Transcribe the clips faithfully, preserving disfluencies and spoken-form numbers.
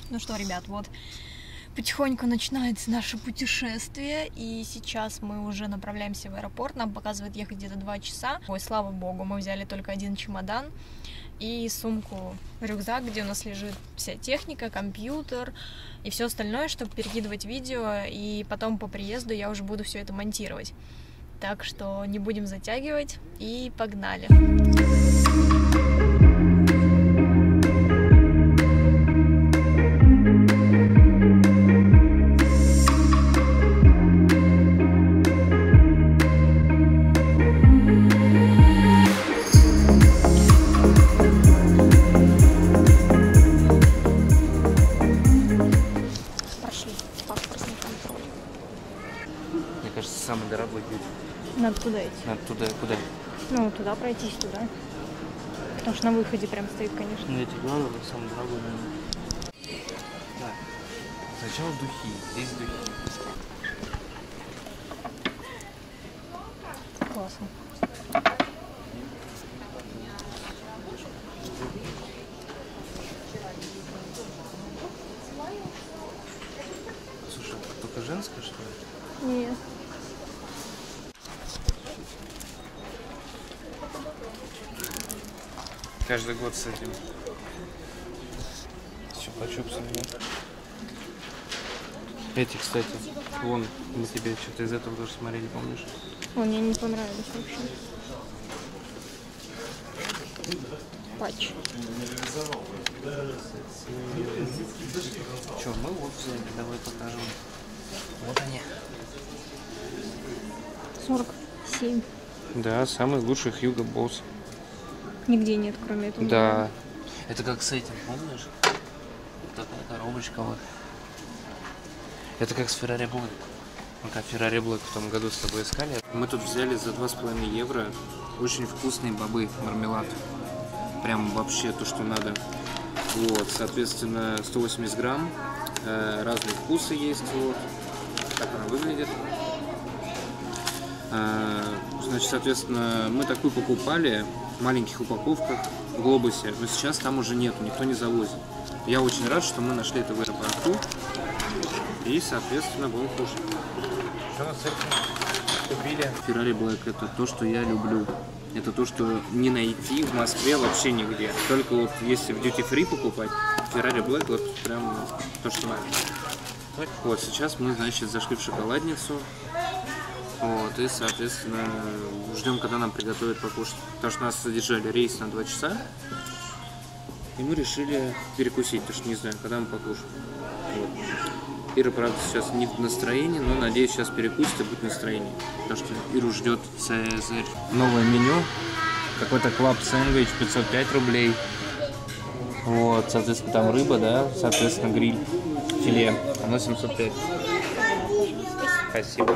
Ну что, ребят, вот потихоньку начинается наше путешествие, и сейчас мы уже направляемся в аэропорт. Нам показывает ехать где-то два часа. Ой, слава богу, мы взяли только один чемодан и сумку, рюкзак, где у нас лежит вся техника, компьютер и все остальное, чтобы перекидывать видео, и потом по приезду я уже буду все это монтировать. Так что не будем затягивать, и погнали! Самый дорогой путь. Надо туда идти. Надо туда, куда? Ну, туда пройтись, туда. Потому что на выходе прям стоит, конечно. Ну, эти главные, самый дорогой, наверное. Так. Сначала духи. Здесь духи. Классно. Слушай, только женская, что ли? Нет. Каждый год с этим. Чупа-чупсами. Эти, кстати, вон, мы тебе что-то из этого тоже смотрели, помнишь? О, мне не понравились вообще. Патч. Че, мы вот взяли, давай покажем. Вот они. сорок семь. Да, самый лучший Hugo Boss. Нигде нет, кроме этого. Да. Это как с этим, помнишь? Такая коробочка вот. Это как с Ferrari Black. Пока Ferrari Black в том году с тобой искали. Мы тут взяли за два с половиной евро очень вкусные бобы, мармелад. Прям вообще то, что надо. Вот, соответственно, сто восемьдесят грамм. Э, разные вкусы есть. Вот. Так она выглядит. Э, значит, соответственно, мы такую покупали в маленьких упаковках в Глобусе, но сейчас там уже нету, никто не завозит. Я очень рад, что мы нашли это в аэропорту и, соответственно, будем кушать. Что мы с этим купили? Ferrari Black — это то, что я люблю. Это то, что не найти в Москве вообще нигде. Только вот если в Duty Free покупать, Ferrari Black вот прям то, что надо. Вот сейчас мы, значит, зашли в шоколадницу. Вот, и, соответственно, ждем, когда нам приготовят покушать. Потому что нас задержали рейс на два часа. И мы решили перекусить, потому что не знаем, когда мы покушаем. Вот. Ира, правда, сейчас не в настроении, но, надеюсь, сейчас перекусит и будет настроение. Потому что Иру ждет Цезарь. Новое меню. Какой-то клаб сэндвич, пятьсот пять рублей. Вот, соответственно, там рыба, да, соответственно, гриль, филе. Оно семьсот пять. Спасибо.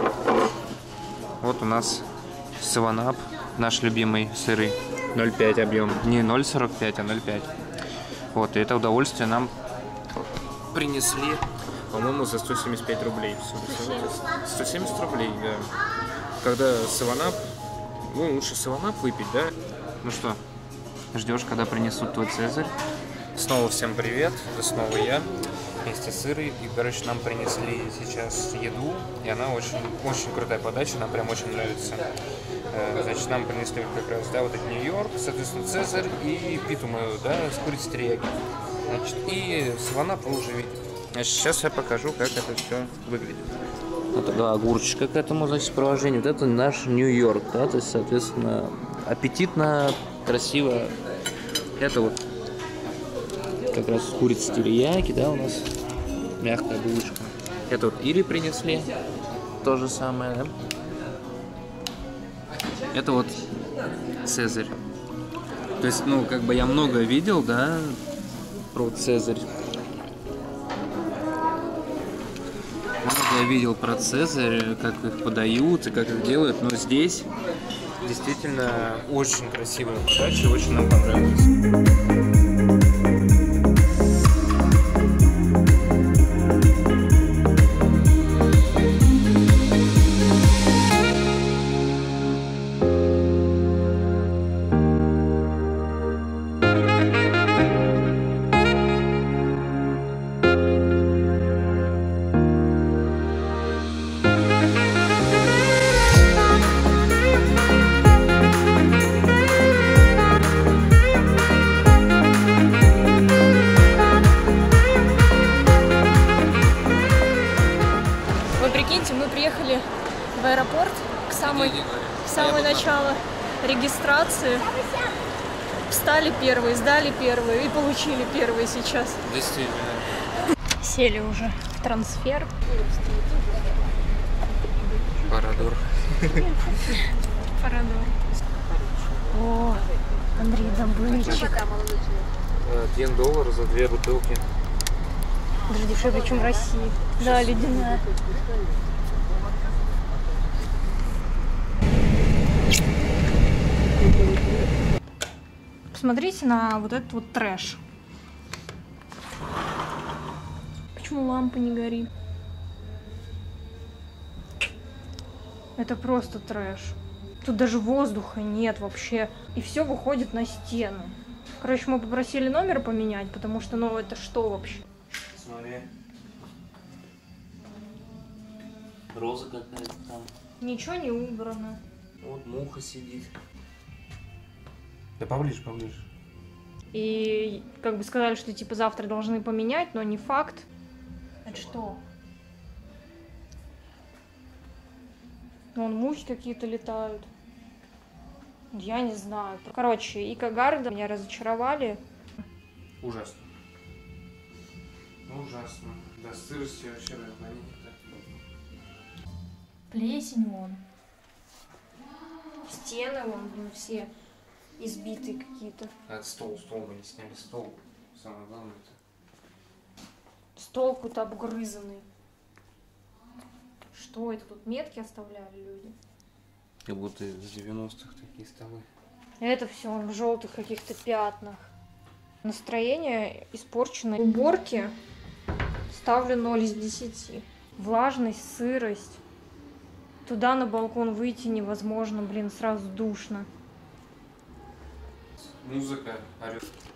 Вот у нас севен-ап, наш любимый сырый, ноль пять объем. Не ноль сорок пять, а ноль пять. Вот, и это удовольствие нам принесли, по-моему, за сто семьдесят пять рублей. сто семьдесят рублей, да. Когда севен-ап, ну, лучше севен-ап выпить, да? Ну что, ждешь, когда принесут твой Цезарь? Снова всем привет, это снова я. Вместе с Ирой. И, короче, нам принесли сейчас еду, и она очень, очень крутая подача, нам прям очень нравится. Значит, нам принесли как раз, да, вот это Нью-Йорк, соответственно, Цезарь и питу мою, да, с курицей терияки. Значит, и севен-ап вы уже видите. Значит, сейчас я покажу, как это все выглядит. Это, да, огурчика к этому, значит, сопровождению. Вот это наш Нью-Йорк, да, то есть, соответственно, аппетитно, красиво. Это вот как раз курица терияки, да, у нас мягкая булочка. Это вот Ире принесли, то же самое, да? Это вот Цезарь. То есть, ну, как бы я много видел, да, про Цезарь. Много я видел про Цезарь, как их подают и как их делают, но здесь действительно очень красивая подача, очень нам понравилось. аэропорт, к самой, в самое начало регистрации. Встали первые, сдали первые и получили первые сейчас. Действительно. Сели уже в трансфер. Парадор. Парадор. О, Андрей, добытчик. Один доллар за две бутылки. Даже дешевле, чем в России. Да, ледяная. Посмотрите на вот этот вот трэш. Почему лампа не горит? Это просто трэш. Тут даже воздуха нет вообще. И все выходит на стену. Короче, мы попросили номер поменять, потому что, ну, это что вообще? Смотри. Роза какая-то там. Ничего не убрано. Вот муха сидит. Да поближе, поближе. И как бы сказали, что типа завтра должны поменять, но не факт. Это что? Вон мухи какие-то летают. Я не знаю. Короче, и Кагарда меня разочаровали. Ужасно. Ужасно. Да, сырости вообще на нет. Плесень вон. Стены вон, блин, все избитые какие-то. А это стол, стол, мы не сняли стол. Самое главное это. Стол какой-то обгрызанный. Что это тут? Метки оставляли люди? Как будто из девяностых такие столы. Это все в желтых каких-то пятнах. Настроение испорчено. Уборки ставлю ноль из десяти. Влажность, сырость. Туда на балкон выйти невозможно, блин, сразу душно. Музыка орёт.